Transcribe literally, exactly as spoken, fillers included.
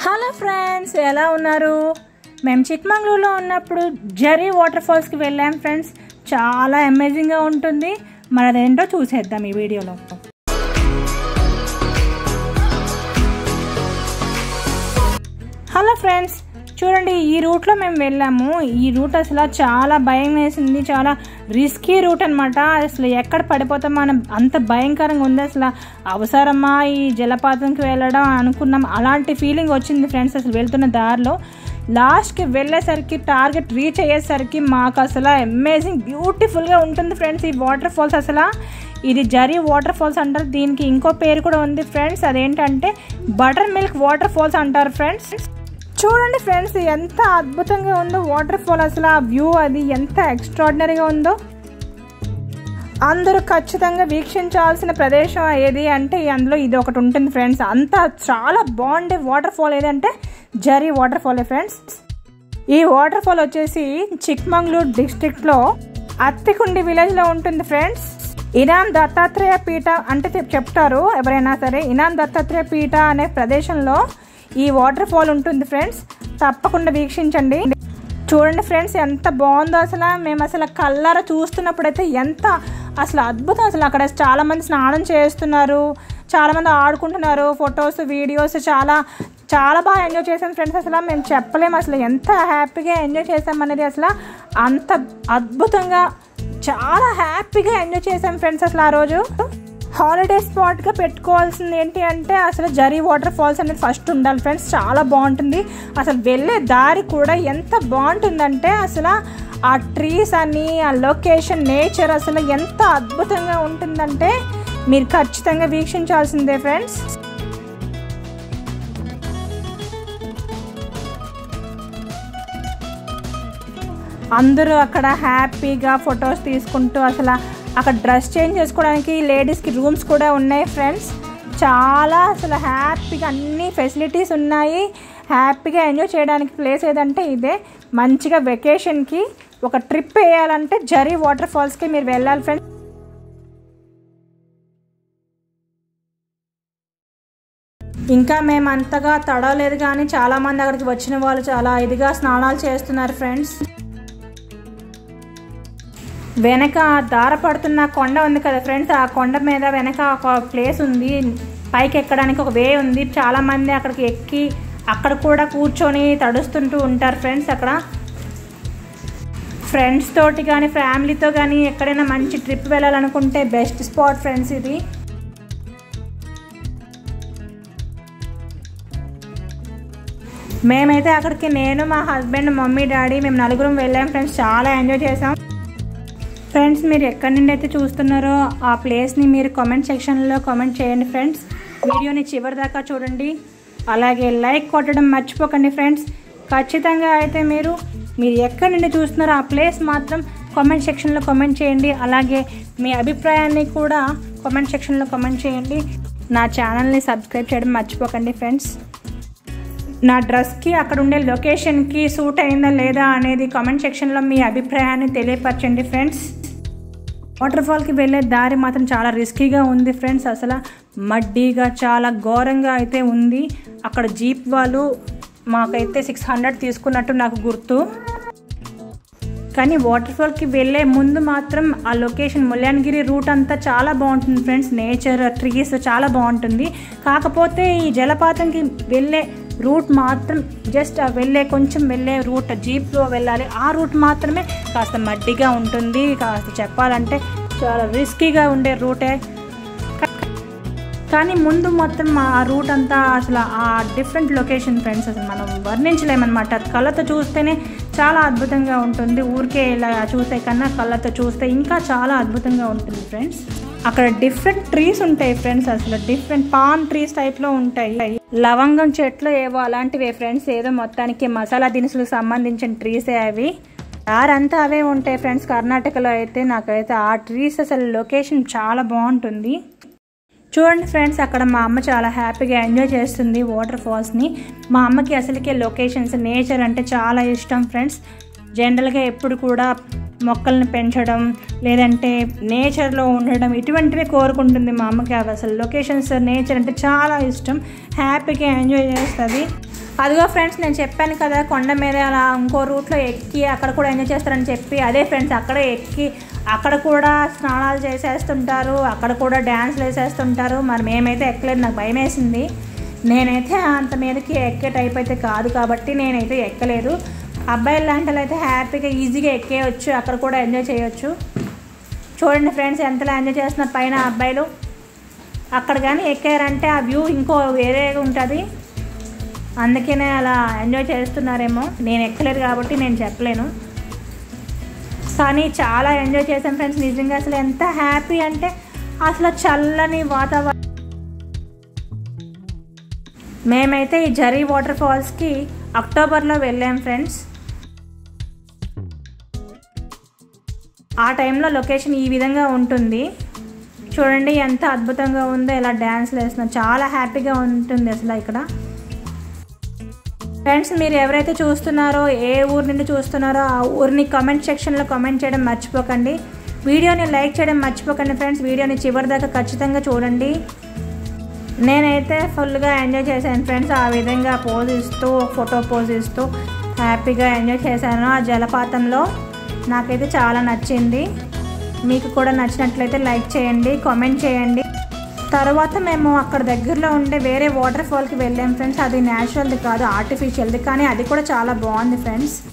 Hello friends, ఎలా ఉన్నారు? మేము చిక్మంగళూరులో ఉన్నప్పుడు జరీ వాటర్ ఫాల్స్కి వెళ్ళాం ఫ్రెండ్స్. చాలా అమేజింగ్గా ఉంటుంది. మరి అదేంటో చూసేద్దాం ఈ వీడియోలో. హలో ఫ్రెండ్స్, చూడండి, ఈ రూట్లో మేము వెళ్ళాము. ఈ రూట్ అసలు చాలా భయం వేసింది. చాలా రిస్కీ రూట్ అనమాట. అసలు ఎక్కడ పడిపోతామో మనం, అంత భయంకరంగా ఉంది. అసలు అవసరమా ఈ జలపాతంకి వెళ్ళడం అనుకున్నాం. అలాంటి ఫీలింగ్ వచ్చింది ఫ్రెండ్స్. అసలు వెళ్తున్న దారిలో లాస్ట్కి వెళ్ళేసరికి, టార్గెట్ రీచ్ అయ్యేసరికి మాకు అసలు అమేజింగ్ బ్యూటిఫుల్గా ఉంటుంది ఫ్రెండ్స్ ఈ వాటర్ ఫాల్స్. అసలు ఇది జరీ వాటర్ ఫాల్స్ అంటారు. దీనికి ఇంకో పేరు కూడా ఉంది ఫ్రెండ్స్. అదేంటంటే బటర్ మిల్క్ వాటర్ ఫాల్స్ అంటారు ఫ్రెండ్స్. చూడండి ఫ్రెండ్స్, ఎంత అద్భుతంగా ఉందో వాటర్ ఫాల్. అసలు ఆ వ్యూ అది ఎంత ఎక్స్ట్రాడినరీగా ఉందో. అందరూ ఖచ్చితంగా వీక్షించాల్సిన ప్రదేశం ఏది అంటే అందులో ఇది ఒకటి ఉంటుంది ఫ్రెండ్స్. అంతా చాలా బాగుండే వాటర్ ఫాల్ ఏదంటే జరీ వాటర్ ఫాలే ఫ్రెండ్స్. ఈ వాటర్ ఫాల్ వచ్చేసి చిక్మంగళూరు డిస్ట్రిక్ట్లో అత్తికుండి విలేజ్లో ఉంటుంది ఫ్రెండ్స్. ఇనాం దత్తాత్రేయ పీఠ అంటే చెప్తారు ఎవరైనా సరే. ఇనాం దత్తాత్రేయ పీఠ అనే ప్రదేశంలో ఈ వాటర్ ఫాల్ ఉంటుంది ఫ్రెండ్స్. తప్పకుండా వీక్షించండి. చూడండి ఫ్రెండ్స్, ఎంత బాగుందో అసలు. మేము అసలు కళ్ళారా చూస్తున్నప్పుడైతే ఎంత అసలు అద్భుతం. అసలు అక్కడ చాలామంది స్నానం చేస్తున్నారు, చాలామంది ఆడుకుంటున్నారు, ఫొటోస్ వీడియోస్ చాలా చాలా బాగా ఎంజాయ్ చేసాం ఫ్రెండ్స్. అసలు మేము చెప్పలేము అసలు ఎంత హ్యాపీగా ఎంజాయ్ చేసాం అనేది. అసలు అంత అద్భుతంగా చాలా హ్యాపీగా ఎంజాయ్ చేసాం ఫ్రెండ్స్. అసలు ఆ రోజు హాలిడే స్పాట్గా పెట్టుకోవాల్సింది ఏంటి అంటే అసలు జరీ వాటర్ ఫాల్స్ అనేది ఫస్ట్ ఉండాలి ఫ్రెండ్స్. చాలా బాగుంటుంది. అసలు వెళ్ళే దారి కూడా ఎంత బాగుంటుందంటే అసలు ఆ ట్రీస్ అని, ఆ లొకేషన్, నేచర్ అసలు ఎంత అద్భుతంగా ఉంటుందంటే మీరు ఖచ్చితంగా వీక్షించాల్సిందే ఫ్రెండ్స్. అందరూ అక్కడ హ్యాపీగా ఫొటోస్ తీసుకుంటూ, అసలు అక్కడ డ్రెస్ చేంజ్ చేసుకోవడానికి లేడీస్కి రూమ్స్ కూడా ఉన్నాయి ఫ్రెండ్స్. చాలా అసలు హ్యాపీగా అన్ని ఫెసిలిటీస్ ఉన్నాయి. హ్యాపీగా ఎంజాయ్ చేయడానికి ప్లేస్ ఏదంటే ఇదే. మంచిగా వెకేషన్కి ఒక ట్రిప్ వేయాలంటే జరీ వాటర్ ఫాల్స్కి మీరు వెళ్ళాలి ఫ్రెండ్స్. ఇంకా మేము అంతగా తడవలేదు, కానీ చాలామంది అక్కడికి వచ్చిన వాళ్ళు చాలా ఇదిగా స్నానాలు చేస్తున్నారు ఫ్రెండ్స్. వెనక దార పడుతున్న కొండ ఉంది కదా ఫ్రెండ్స్. ఆ కొండ మీద వెనక ఒక ప్లేస్ ఉంది, పైకి ఎక్కడానికి ఒక వే ఉంది. చాలామంది అక్కడికి ఎక్కి అక్కడ కూడా కూర్చొని తడుస్తుంటూ ఉంటారు ఫ్రెండ్స్. అక్కడ ఫ్రెండ్స్ తోటి కానీ ఫ్యామిలీతో కానీ ఎక్కడైనా మంచి ట్రిప్ వెళ్ళాలనుకుంటే బెస్ట్ స్పాట్ ఫ్రెండ్స్ ఇది. మేమైతే అక్కడికి నేను, మా హస్బెండ్, మమ్మీ, డాడీ మేము నలుగురం వెళ్ళాం ఫ్రెండ్స్. చాలా ఎంజాయ్ చేసాం ఫ్రెండ్స్. మీరు ఎక్కడి నుండి అయితే చూస్తున్నారో ఆ ప్లేస్ని మీరు కామెంట్ సెక్షన్లో కామెంట్ చేయండి ఫ్రెండ్స్. వీడియోని చివరి దాకా చూడండి. అలాగే లైక్ కొట్టడం మర్చిపోకండి ఫ్రెండ్స్. ఖచ్చితంగా అయితే మీరు మీరు ఎక్కడి నుండి చూస్తున్నారో ఆ ప్లేస్ మాత్రం కామెంట్ సెక్షన్లో కామెంట్ చేయండి. అలాగే మీ అభిప్రాయాన్ని కూడా కామెంట్ సెక్షన్లో కామెంట్ చేయండి. నా ఛానల్ని సబ్స్క్రైబ్ చేయడం మర్చిపోకండి ఫ్రెండ్స్. నా డ్రెస్కి అక్కడ ఉండే లొకేషన్కి సూట్ అయిందా లేదా అనేది కామెంట్ సెక్షన్లో మీ అభిప్రాయాన్ని తెలియపరచండి ఫ్రెండ్స్. వాటర్ ఫాల్కి వెళ్ళే దారి మాత్రం చాలా రిస్కీగా ఉంది ఫ్రెండ్స్. అసలు మడ్డీగా చాలా ఘోరంగా అయితే ఉంది. అక్కడ జీప్ వాళ్ళు మాకైతే సిక్స్ హండ్రెడ్ తీసుకున్నట్టు నాకు గుర్తు. కానీ వాటర్ ఫాల్కి వెళ్ళే ముందు మాత్రం ఆ లొకేషన్ ముల్యాన్గిరి రూట్ అంతా చాలా బాగుంటుంది ఫ్రెండ్స్. నేచర్, ట్రీస్ చాలా బాగుంటుంది. కాకపోతే ఈ జలపాతంకి వెళ్ళే రూట్ మాత్రం జస్ట్ వెళ్ళే కొంచెం వెళ్ళే రూట్ జీప్లో వెళ్ళాలి. ఆ రూట్ మాత్రమే కాస్త మడ్డిగా ఉంటుంది. కాస్త చెప్పాలంటే చాలా రిస్కీగా ఉండే రూటే. కానీ ముందు మొత్తం ఆ రూట్ అంతా అసలు ఆ డిఫరెంట్ లొకేషన్ ఫ్రెండ్స్. అసలు మనం వర్ణించలేమన్నమాట. కళ్ళతో చూస్తేనే చాలా అద్భుతంగా ఉంటుంది. ఊరికే ఇలా చూసే కన్నా కళ్ళతో చూస్తే ఇంకా చాలా అద్భుతంగా ఉంటుంది ఫ్రెండ్స్. అక్కడ డిఫరెంట్ ట్రీస్ ఉంటాయి ఫ్రెండ్స్. అసలు డిఫరెంట్ పామ్ ట్రీస్ టైప్లో ఉంటాయి. లవంగం చెట్లు ఏవో అలాంటివే ఫ్రెండ్స్. ఏదో మొత్తానికి మసాలా దినుసులకు సంబంధించిన ట్రీసే అవి. దారంతా అవే ఉంటాయి ఫ్రెండ్స్. కర్ణాటకలో అయితే నాకైతే ఆ ట్రీస్ అసలు లొకేషన్ చాలా బాగుంటుంది. చూడండి ఫ్రెండ్స్, అక్కడ మా అమ్మ చాలా హ్యాపీగా ఎంజాయ్ చేస్తుంది వాటర్ ఫాల్స్ని. మా అమ్మకి అసలుకే లొకేషన్స్, నేచర్ అంటే చాలా ఇష్టం ఫ్రెండ్స్. జనరల్గా ఎప్పుడు కూడా మొక్కల్ని పెంచడం లేదంటే నేచర్లో ఉండడం ఇటువంటివే కోరుకుంటుంది మా అమ్మకి. అసలు లొకేషన్స్, నేచర్ అంటే చాలా ఇష్టం. హ్యాపీగా ఎంజాయ్ చేస్తుంది. అదిగో ఫ్రెండ్స్, నేను చెప్పాను కదా కొండ మీద అలా ఇంకో రూట్లో ఎక్కి అక్కడ కూడా ఎంజాయ్ చేస్తారని చెప్పి. అదే ఫ్రెండ్స్, అక్కడ ఎక్కి అక్కడ కూడా స్నానాలు చేసేస్తుంటారు, అక్కడ కూడా డ్యాన్స్లు వేసేస్తుంటారు. మరి మేమైతే ఎక్కలేదు, నాకు భయం వేసింది. నేనైతే అంత మీదకి ఎక్కే టైప్ అయితే కాదు కాబట్టి నేనైతే ఎక్కలేదు. అబ్బాయిలు లాంటి అయితే హ్యాపీగా ఈజీగా ఎక్కేయచ్చు, అక్కడ కూడా ఎంజాయ్ చేయొచ్చు. చూడండి ఫ్రెండ్స్, ఎంతలా ఎంజాయ్ చేస్తున్నారు పైన అబ్బాయిలు. అక్కడ కానీ ఎక్కారంటే ఆ వ్యూ ఇంకో వేరేగా ఉంటుంది, అందుకనే అలా ఎంజాయ్ చేస్తున్నారేమో. నేను ఎక్కలేదు కాబట్టి నేను చెప్పలేను, కానీ చాలా ఎంజాయ్ చేశాను ఫ్రెండ్స్. నిజంగా అసలు ఎంత హ్యాపీ అంటే అసలు చల్లని వాతావరణం. మేమైతే ఈ జరీ వాటర్ ఫాల్స్కి అక్టోబర్లో వెళ్ళాం ఫ్రెండ్స్. ఆ టైంలో లొకేషన్ ఈ విధంగా ఉంటుంది. చూడండి ఎంత అద్భుతంగా ఉందో, ఇలా డ్యాన్స్లు వేస్తున్నాం, చాలా హ్యాపీగా ఉంటుంది అసలు ఇక్కడ. ఫ్రెండ్స్, మీరు ఎవరైతే చూస్తున్నారో, ఏ ఊరు నుండి చూస్తున్నారో ఆ ఊరిని కామెంట్ సెక్షన్లో కామెంట్ చేయడం మర్చిపోకండి. వీడియోని లైక్ చేయడం మర్చిపోకండి ఫ్రెండ్స్. వీడియోని చివరి దాకా ఖచ్చితంగా చూడండి. నేనైతే ఫుల్గా ఎంజాయ్ చేశాను ఫ్రెండ్స్. ఆ విధంగా పోజ్ ఇస్తూ, ఫోటో పోజ్ ఇస్తూ హ్యాపీగా ఎంజాయ్ చేశాను ఆ జలపాతంలో. నాకైతే చాలా నచ్చింది. మీకు కూడా నచ్చినట్లయితే లైక్ చేయండి, కామెంట్ చేయండి. తర్వాత మేము అక్కడ దగ్గరలో ఉండే వేరే వాటర్ ఫాల్కి వెళ్ళాం ఫ్రెండ్స్. అది న్యాచురల్ది కాదు, ఆర్టిఫిషియల్ది, కానీ అది కూడా చాలా బాగుంది ఫ్రెండ్స్.